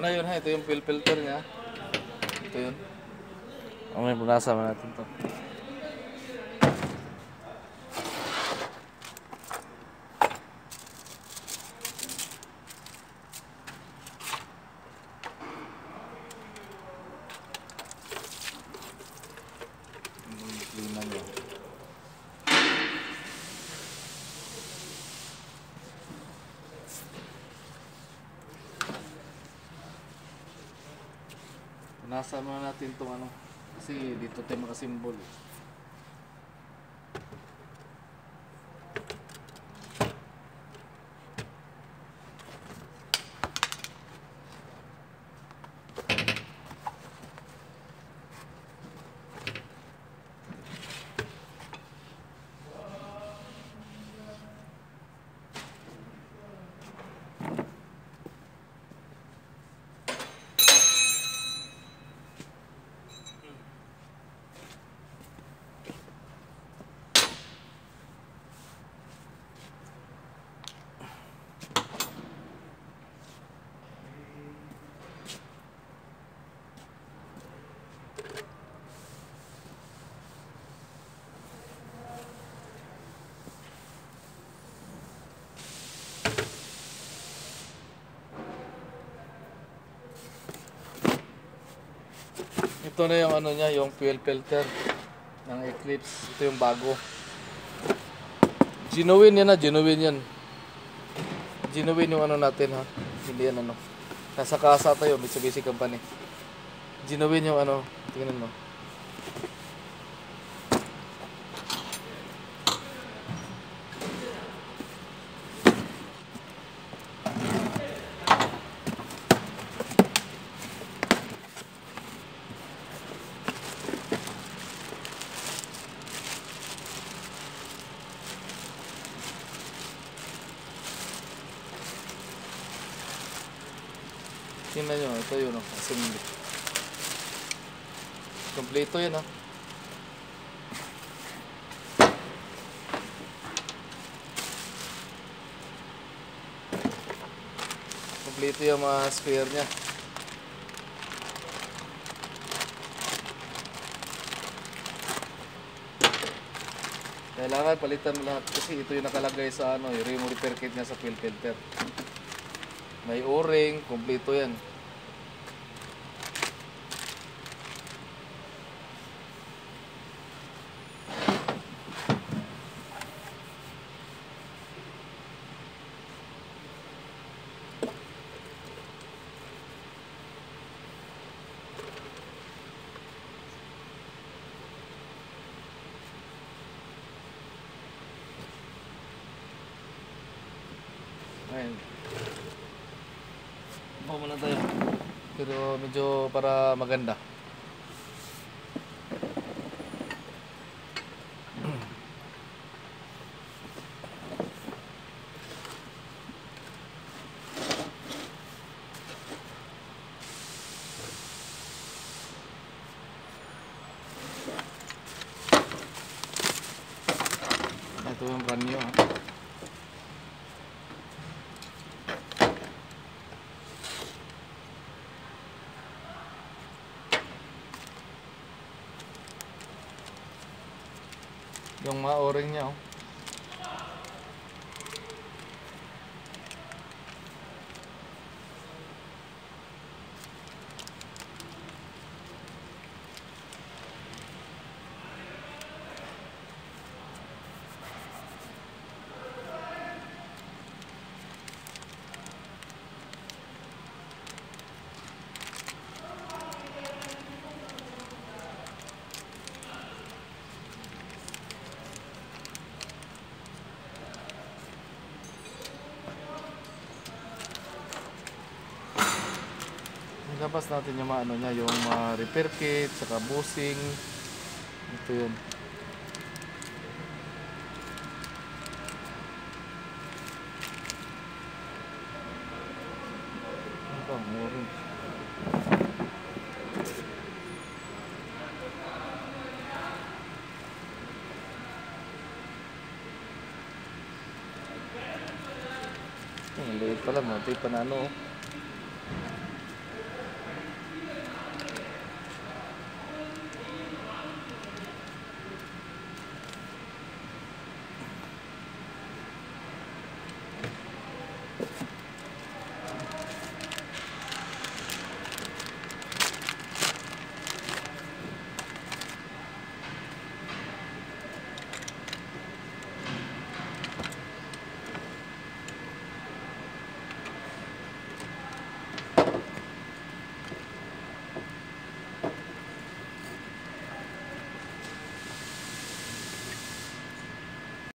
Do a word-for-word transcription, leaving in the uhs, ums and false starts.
na yun ha, ito yung fuel filter niya. Ito yun. Okay, punasan natin to. Linan niya. Punasan muna natin itong ano. Kasi dito tayo makasimbol. Ito na yung ano niya, yung fuel filter ng Eclipse. Ito yung bago. Genuine yan ha, genuine yan. Genuine yung ano natin ha. Hindi yan ano. Nasa kasa tayo, Mitsubishi Company. Genuine yung ano, tingnan mo. Tingnan nyo, ito yun, oh, assembly. Kompleto yan, ha. Kompleto yung mga spare nya. Kailangan palitan mo lahat kasi ito yung nakalagay sa ano, yung repair kit nya sa fuel filter. May o-ring, kompleto yan. Ayan. Baka muna tayo. Pero medyo para maganda. Ito yung brand new ha. Yung mga o-ring niya oh. Labas natin yung mga ano niya, yung mga repair kit, saka bushing. Ito yun. Ito ang o-ring. Ang liit pala, mati pa na ano.